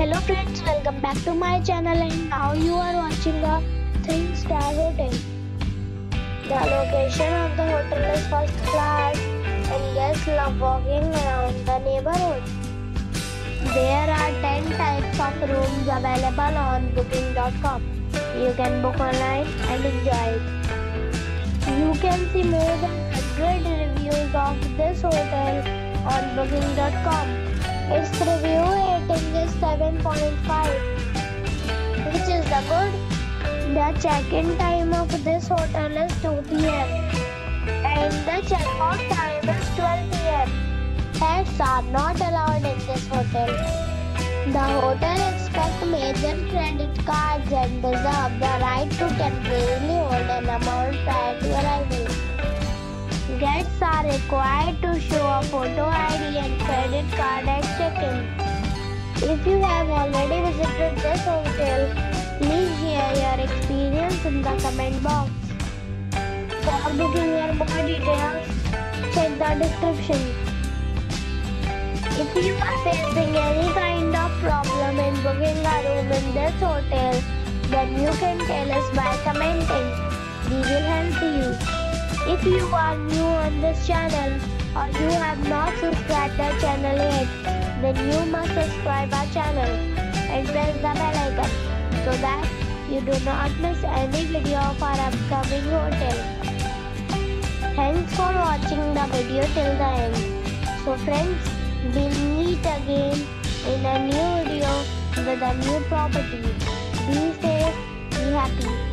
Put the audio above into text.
Hello friends, welcome back to my channel and now you are watching a 3-star hotel. The location of the hotel is first class and guests love walking around the neighborhood. There are 10 types of rooms available on booking.com. You can book online and enjoy it. You can see more than 100 reviews of this hotel on booking.com. Its review rating is 7.5, which is the good. The check-in time of this hotel is 2 p.m. and the check-out time is 12 p.m. Pets are not allowed in this hotel. The hotel accepts major credit cards and reserves the right to temporarily hold an amount prior to arrival. Guests are required to show a photo ID and credit card at check-in. If you have already visited this hotel, please share your experience in the comment box. For booking or more details, check the description. If you are facing any kind of problem in booking a room in this hotel, then you can tell us by commenting. We will help you. If you are new on this channel or you have not subscribed our channel yet, then you must subscribe our channel and press the bell icon so that you do not miss any video of our upcoming hotel. Thanks for watching the video till the end. So friends, we'll meet again in a new video with a new property. Be safe, be happy.